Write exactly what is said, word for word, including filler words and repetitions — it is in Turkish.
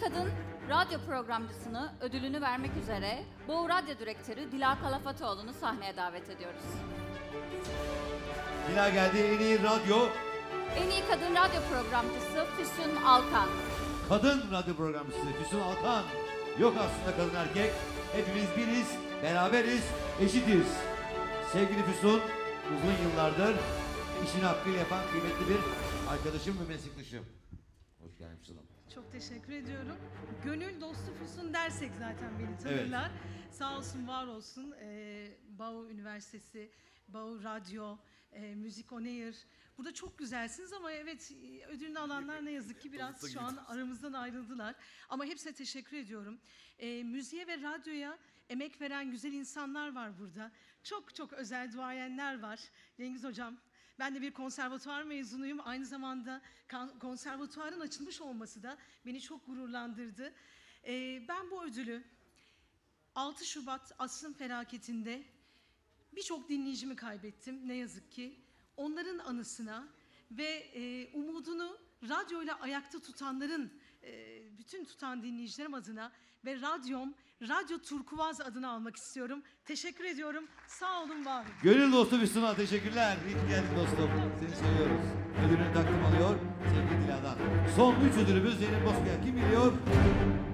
kadın radyo programcısını ödülünü vermek üzere Boğ Radyo Direktörü Dila Kalafatoğlu'nu sahneye davet ediyoruz. Dila geldi. En iyi radyo. En iyi kadın radyo programcısı Füsun Alkan. Kadın radyo programcısı Füsun Alkan. Yok aslında kadın erkek. Hepimiz biriz, beraberiz, eşitiz. Sevgili Füsun, uzun yıllardır işini hakkıyla yapan kıymetli bir arkadaşım ve meslektaşım. Hoş geldin Füsun'um. Çok teşekkür ediyorum. Gönül dostu Füsun dersek zaten beni tanırlar. Evet. Sağ olsun, var olsun. Ee, Bağ Üniversitesi, Bağ Radyo, e, Müzik On Air. Burada çok güzelsiniz ama evet, ödülünü alanlar ne yazık ki biraz şu an aramızdan ayrıldılar. Ama hepsine teşekkür ediyorum. E, müziğe ve radyoya emek veren güzel insanlar var burada. Çok çok özel duayenler var. Cengiz Hocam, ben de bir konservatuvar mezunuyum. Aynı zamanda konservatuvarın açılmış olması da beni çok gururlandırdı. E, ben bu ödülü altı Şubat asrın felaketinde birçok dinleyicimi kaybettim ne yazık ki. Onların anısına ve e, umudunu radyoyla ayakta tutanların, e, bütün tutan dinleyicilerim adına ve radyom, Radyo Turkuaz adına almak istiyorum. Teşekkür ediyorum. Sağ olun, var olun. Gönül dostu Füsun'a teşekkürler. İyi ki geldin dostum. Seni seviyoruz. Ödülünü takdim alıyor sevgili Dila'dan. Son üç ödülümüz Zeynep Bozkaya. Kim geliyor?